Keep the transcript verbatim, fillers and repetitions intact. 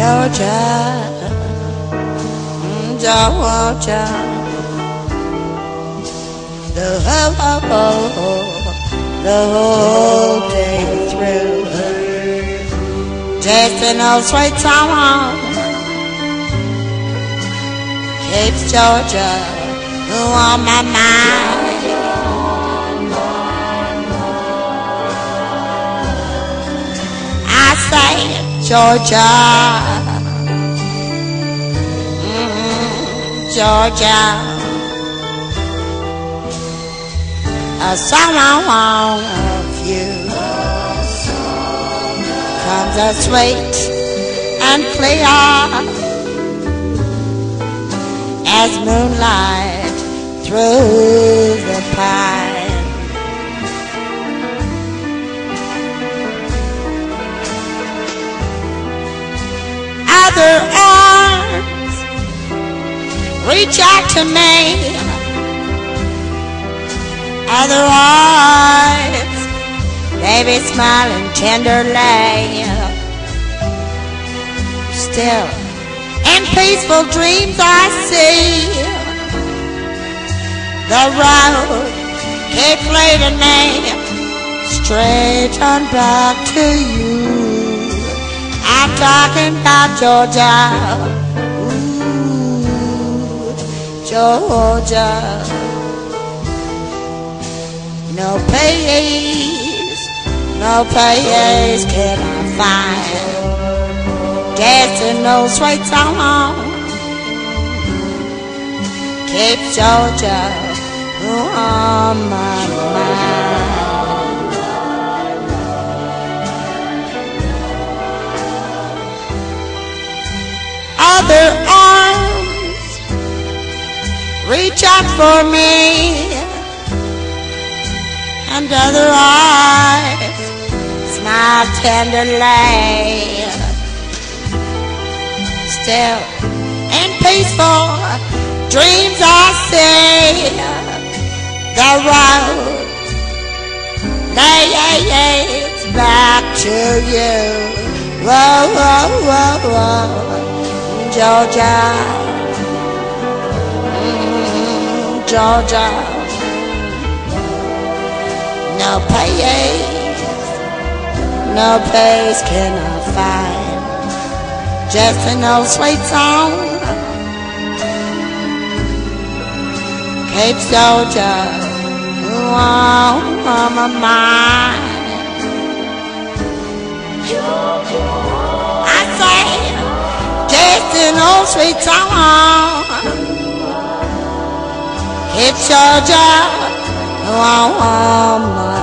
Georgia, mm, Georgia, the whole, the whole day through, just an old sweet song keeps Georgia on my mind. I say, Georgia, mm, Georgia, a song of you comes as sweet and clear as moonlight through the pine. Other arms reach out to me, other eyes, baby smiling tenderly. Still in peaceful dreams I see the road keep leading me straight on back to you. I'm talking about Georgia, ooh, Georgia. No place, no place can I find just no sweet song keeps Georgia on my mind. Other arms reach out for me, and other eyes smile tenderly. Still in peaceful dreams I see the road leads back to you. Whoa, whoa, whoa, whoa, Georgia, mm, Georgia. No place, no place can I find just an old sweet song keeps Georgia on my mind. I say, just an old sweet song keeps Georgia on my mind.